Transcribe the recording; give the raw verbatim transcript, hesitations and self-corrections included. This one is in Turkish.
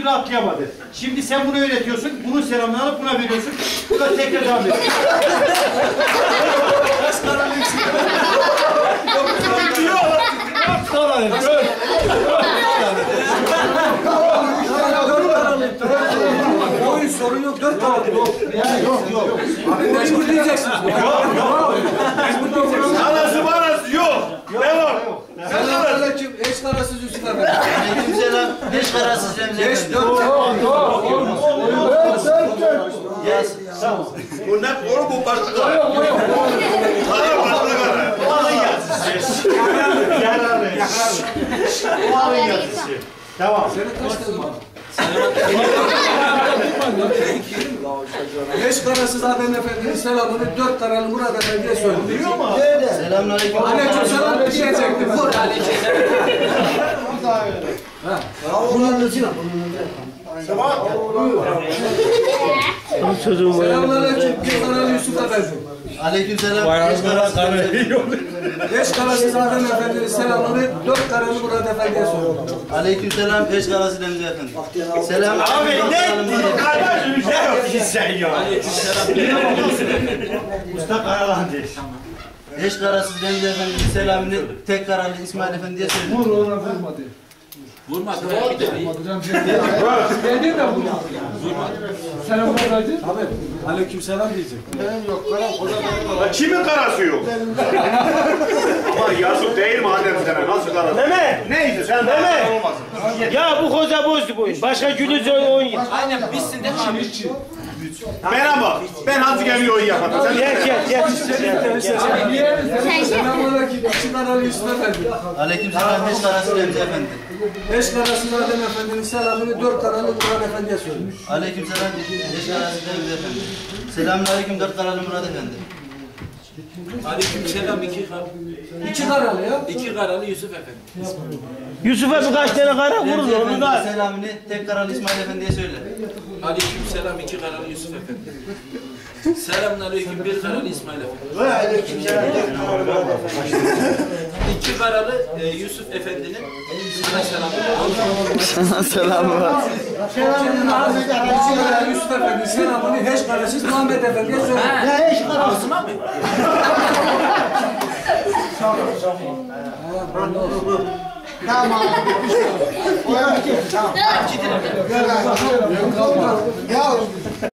türlü atlayamadı. Şimdi sen bunu öğretiyorsun, bunun selamını alıp buna veriyorsun. Bu da tekrar devam ediyor. Oyun sorun yok, dört tane yok. Yok yok. Abi mecbur diyeceksin. Yok yok. Mecbur diyeceksin. Anası manası yok. Ne var? Selamünaleyküm. Eş karasız Yusuf Efendi. Aleykümselam. Beş karasız Remzi Beş, Efendi. dört. Tamam. Bu ne? Oğlum bu başka. Hayır başka kara. O alın yazısı. Yararlı. O alın yazısı. Tamam. Senin kaç tane var? Beş karasız Adem Efendi'nin selamını dört karalı Murat Efendi'ye söyle. Duyuyor mu? Selamünaleyküm. Aleykümselam diyecektim. Selamünaleyküm. Bir karalı Yusuf Efendi. Aleykümselam. Beş karasız Remzi Efendi. Beş karasız Adem Efendi'nin selamını dört karalı Murat Efendi'ye söyle. Aleykümselam. Beş karasız Remzi Efendi. Selam. Abi ne ettin? Kardeşim ne yaptın sen ya? Usta Karalandı. Beş karasız Remzi Efendi'nin selamını tek karalı İsmail Efendi'ye söyle. Vur ona vurmadı. Vurmadı. Dedin de vurmadı. Selam vurmadı. Abi aleykümselam diyecek. Kimin karası yok? Ama yazık değil mi annem sana? Nasıl karası? Mehmet! Neydi sen? Mehmet! Olmasın. Ya bu koza bozdu bu oyun. Başka günüz oyun. Aynen bitsin de abi. Bana bak. Ben hadi geliyor oyun yapmadım. Sen Gel gel gel. Selamünaleyküm. İki karalı Yusuf Efendi. Aleykümselam. Beş karasız Remzi Efendi. Beş karasız Adem Efendi'nin selamını dört karalı Murat Efendi'ye söyle. Aleykümselam. Beş karasız Remzi Efendi. Selamünaleyküm. Dört karalı Murat Efendi. Aleykümselam iki karalı. İki karalı ya. İki karalı Yusuf Efendi. Yusuf'a birkaç tane kara vurur Remzi onu Efendi'nin da. selamını tek karalı İsmail Efendi'ye söyle. Aleykümselam iki karalı Yusuf Efendi. Selamünaleyküm bir karalı İsmail Efendi. Ve aleykümselam. İki karalı e, Yusuf Efendi'nin sana selamı. Selamı var. İki karalı Yusuf Efendi selamını heş karasız Muhammed Efendi'ye söyle. Ya eş karasıma mı? Tamam. Tamam. Ya